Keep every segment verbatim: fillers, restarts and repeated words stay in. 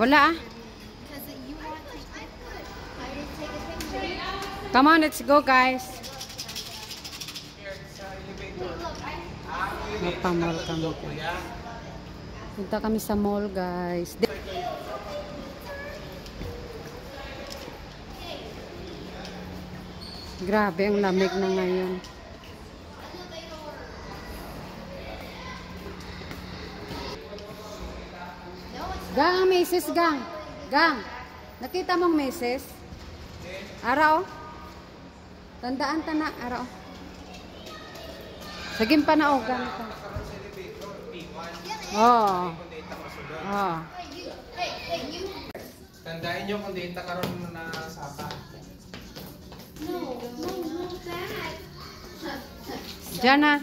Wala ah. Come on, let's go guys. Mapamall kami. Punta kami sa mall guys. Grabe ang lamig na ngayon. Gang, misis, gang. Gang. Nakita mong misis? Araw? Tandaan ta na, araw. Sagim pa na o, gang ta. Oo. Oo. Tandaan nyo kung data karon na saka. No, no, no, that. Diyan na.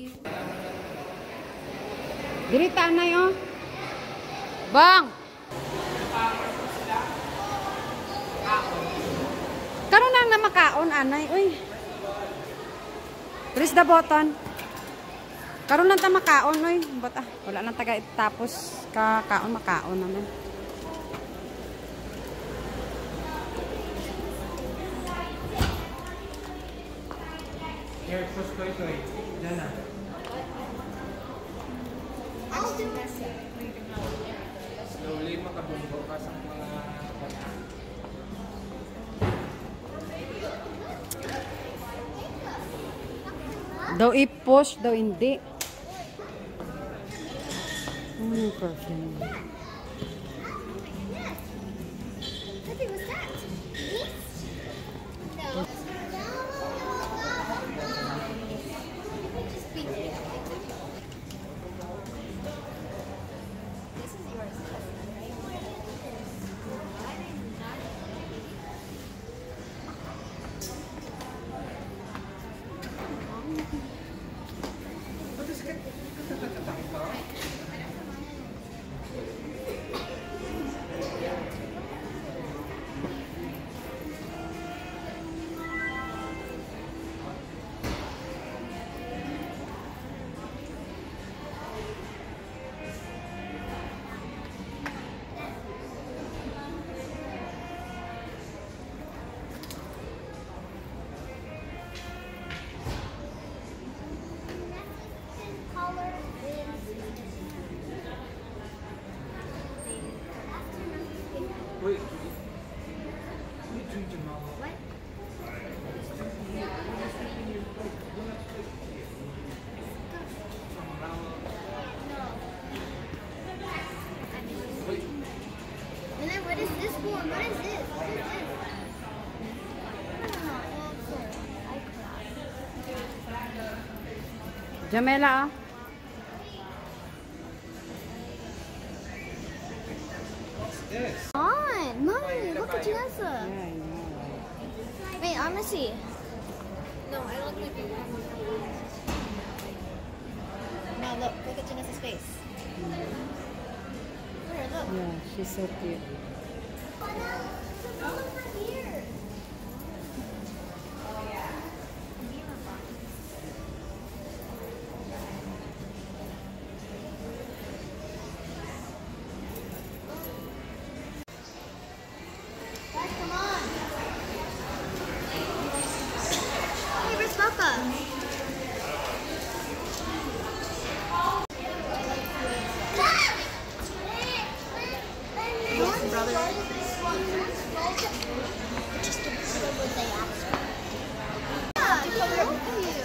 Dirita na yun. Bang! Karon lang na makaon, anay. Uy. Press the button. Karon lang ta makaon, uy. But, ah, wala lang taga tapos kakaon, makaon naman. Here, push ko ito eh. Diyan na. I'll do it. Slowly makabunggo ka sa mga bata. Daw i-push, daw hindi. Ano yung perfume? What was that? No. Wait. Wait, drink your mama. What? And then what is this for? What is this? What is this? Jamela, ah. Yes. On, mommy, look at Janessa. Yeah, I know. Wait, I'm gonna see. No, I look like a No, look, look at Janessa's face. Where, look. Yeah, she's so cute. Oh, no, over here. Guys, come on. Hey, where's Mocha? Just to see what they asked for. Yeah, to help you.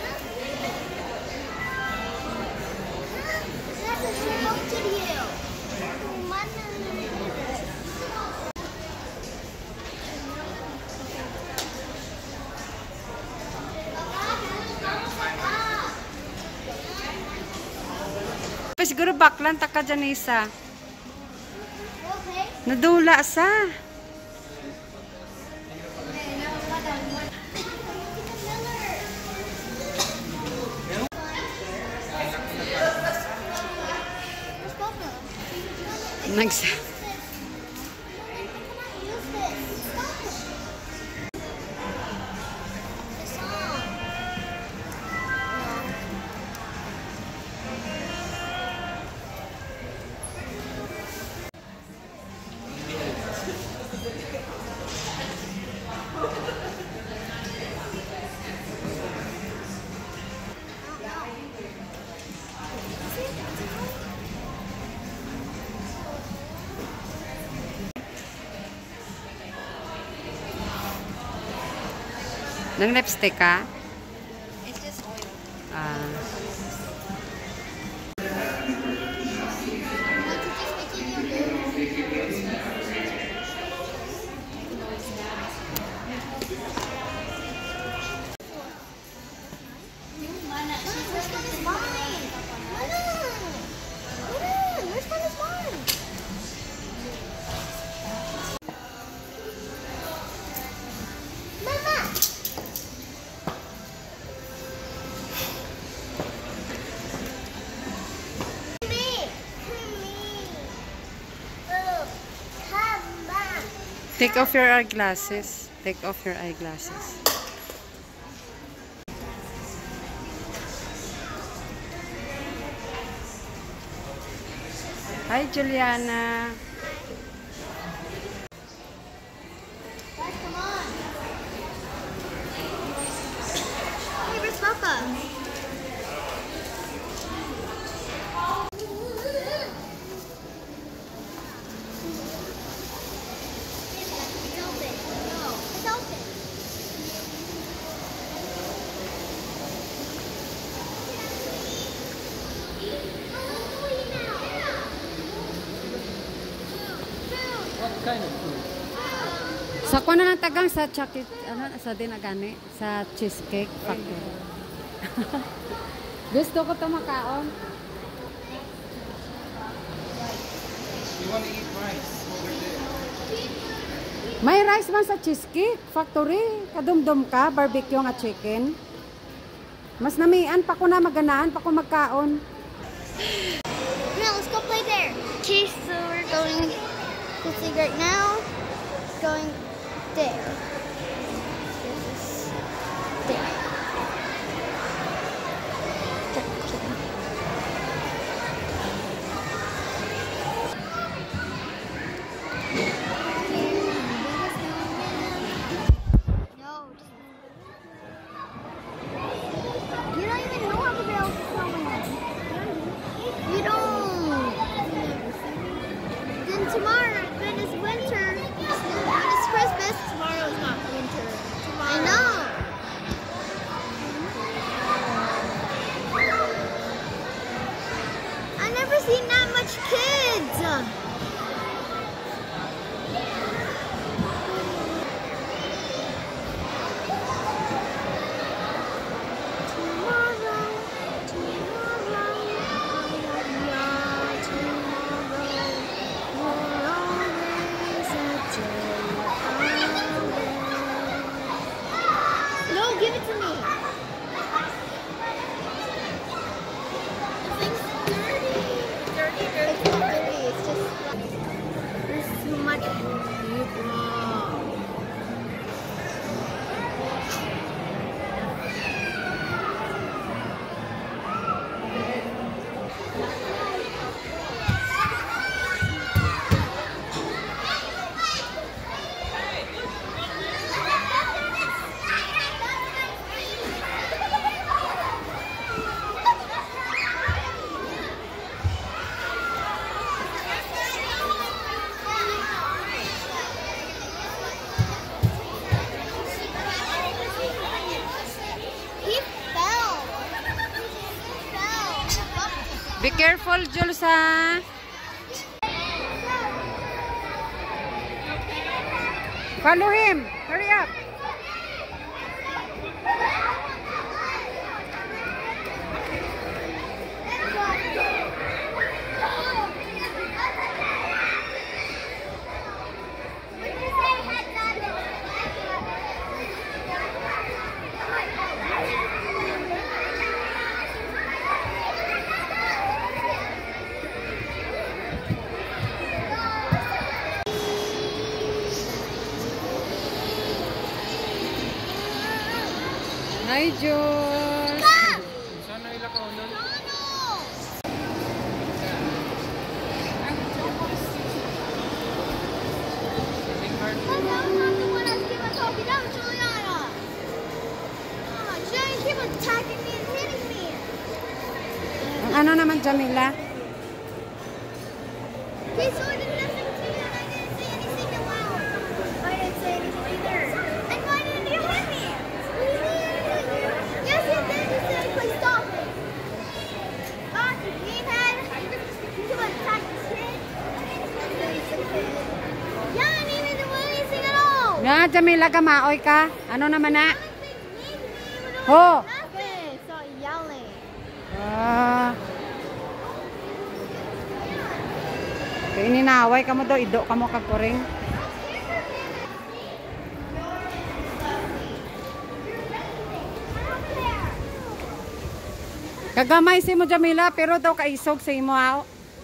That's a shout to you. Siguro baklan ta ka Janessa. Okay. Nadula sa. Nagsa. Nang lipstick ka? It's just oil. Ah. Take off your eyeglasses. Take off your eyeglasses. Hi, Juliana. Guys, come on. Hey, where's Papa? It's open. No, it's open. What kind of food? Sa kuha na lang tagang sa chocolate, ano, sa dinagani, sa Cheesecake Factory. Gusto ko ito makaon. You want to eat rice over there? May rice man sa Cheesecake Factory. Kadumdum ka, barbecue nga chicken. Mas namian pa ko na maganaan pa ko magkaon. Now let's go play there. Okay, so we're going to see right now. Going there. This is there. Just kidding. No, just you don't even know how to build snowman. You don't. Then tomorrow, then it's winter. When it's Christmas, tomorrow's not winter. Tomorrow. I know. I've never seen that much kids. Tomorrow, tomorrow, yeah, tomorrow, will always a day away. No, give it to me. It's dirty. Dirty, dirty. It's not dirty. It's just there's too much people. He fell. He fell. Be careful, Jules, ha? Follow him. Hurry up. Hi, Jules. Sana ilakaw nun? Attacking me and hitting me. Ang ano naman, Jamila? Okay, so I did nothing to you and I didn't say anything aloud. I didn't say anything either. And why didn't you hit me? Na, Jamila, gamaoy ka. Ano naman na? Ho! Nothing. So yelling. Ah. Kaya ininaway ka mo daw. Ido ka mo kagkuring. Kagamay si mo, Jamila, pero daw kaisog sa imo, ha?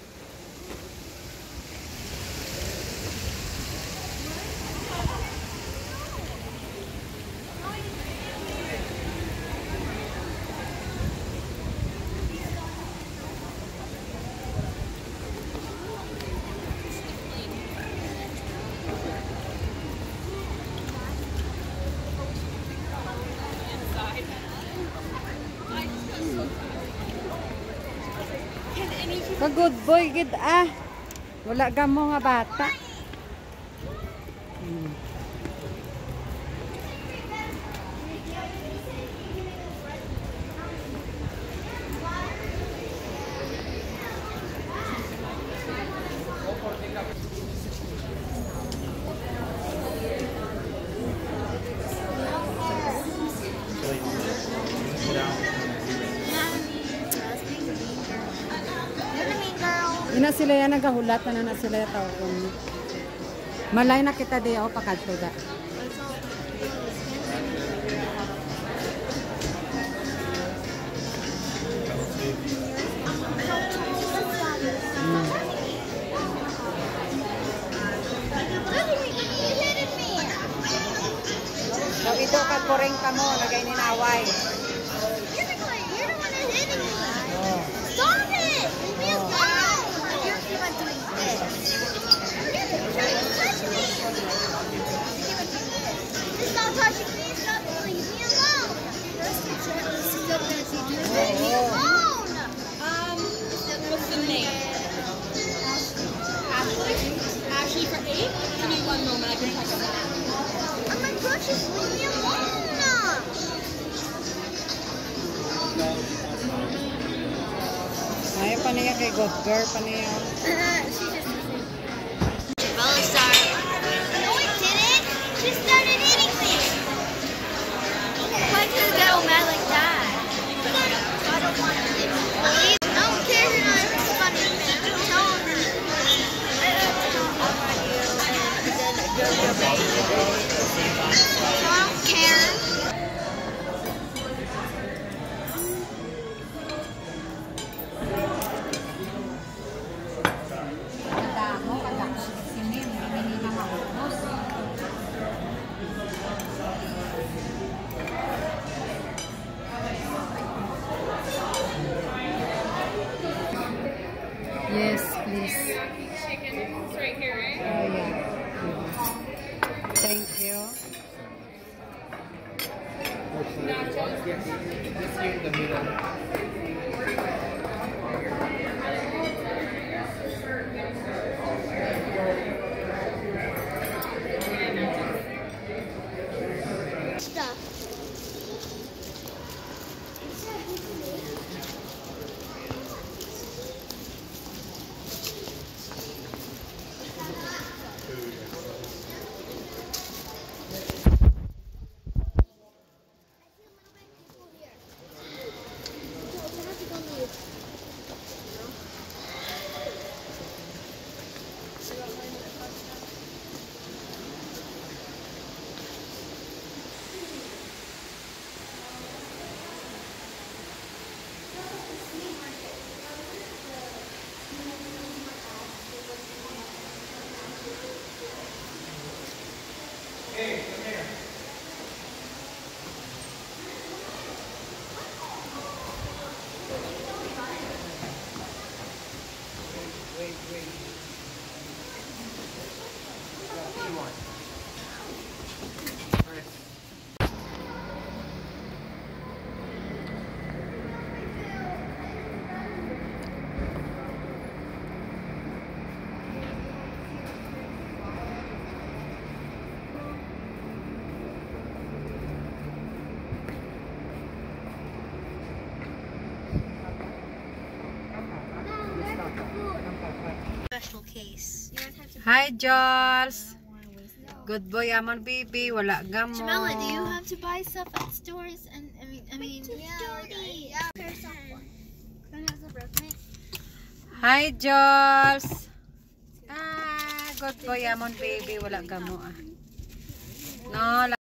Ka good boy gid ah. Wala gamo nga bata. Hmm. Ina sila yan nagahulat na na sila tao kung malay na kita di ako pakadto da. Hmm. So ito kagkoreng ka mo nagay ninaway. You're the one. You're the one that's hitting me. Oh. Stop it! Leave me alone. You're the one doing this. You're trying to touch me. Stop touching me. Stop. Leave me alone. Leave me alone. Um, what's the name? Ashley? Ashley for eight? Give me one moment, I can check them out. Oh my gosh, just leave me alone. Ay pa niya kay good girl pa niya. She's just Bella started. No, it didn't. She started eating me. Why did you get all mad like that? I don't want to leave. I don't care if you're not funny. Tell her. I don't care. Damo kada sinin hindi na maubos. Yes, please. Chicken, it's right here, right? Oh yeah. Thank you. Nachos. Yes, this here in the middle. Stuff. Hey, come here. Wait, wait. What do you want? Chris. Special case. Hi, Jules. Good boy, amon baby. Wala gamo. Jamela, do you have to buy stuff at stores? And I mean, I mean, yeah, dirty. Yeah, there's someone. Can I have some bread, mate? Hi, Jules. Ah, good boy, amon baby. Wala gamo ah. No,